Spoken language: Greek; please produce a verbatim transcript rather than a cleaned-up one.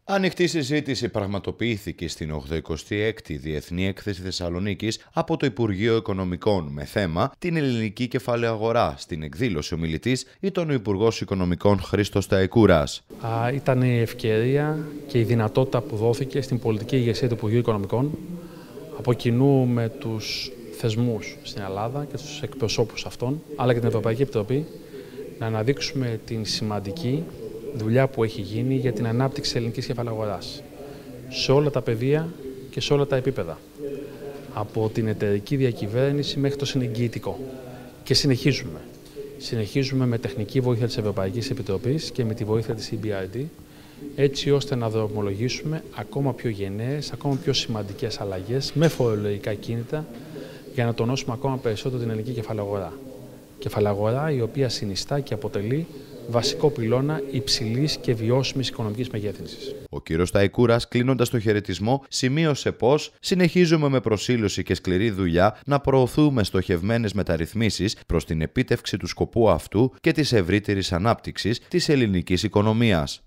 Ανοιχτή συζήτηση πραγματοποιήθηκε στην ογδοηκοστή έκτη Διεθνή Έκθεση Θεσσαλονίκης από το Υπουργείο Οικονομικών με θέμα την ελληνική κεφαλαία αγορά. Στην εκδήλωση ομιλητής ήταν ο Υπουργός Οικονομικών Χρήστος Σταϊκούρας. Α, ήταν η ευκαιρία και η δυνατότητα που δόθηκε στην πολιτική ηγεσία του Υπουργείου Οικονομικών από κοινού με τους θεσμούς στην Ελλάδα και τους εκπροσώπους αυτών, αλλά και την Ευρωπαϊκή Επιτροπή, να αναδείξουμε την σημαντική δουλειά που έχει γίνει για την ανάπτυξη της ελληνικής κεφαλαίου αγοράς σε όλα τα πεδία και σε όλα τα επίπεδα. Από την εταιρική διακυβέρνηση μέχρι το συνεγγυητικό. Και συνεχίζουμε. Συνεχίζουμε με τεχνική βοήθεια της Ευρωπαϊκής Επιτροπής και με τη βοήθεια της ι μπι αρ ντι, έτσι ώστε να δρομολογήσουμε ακόμα πιο γενναίες, ακόμα πιο σημαντικές αλλαγές με φορολογικά κίνητα για να τονώσουμε ακόμα περισσότερο την ελληνική κεφαλαίου αγορά. Κεφαλαίου αγορά η οποία συνιστά και αποτελεί βασικό πυλώνα υψηλής και βιώσιμης οικονομικής μεγέθυνσης. Ο κ. Σταϊκούρας, κλείνοντας το χαιρετισμό, σημείωσε πως συνεχίζουμε με προσήλωση και σκληρή δουλειά να προωθούμε στοχευμένες μεταρρυθμίσεις προς την επίτευξη του σκοπού αυτού και της ευρύτερης ανάπτυξης της ελληνικής οικονομίας.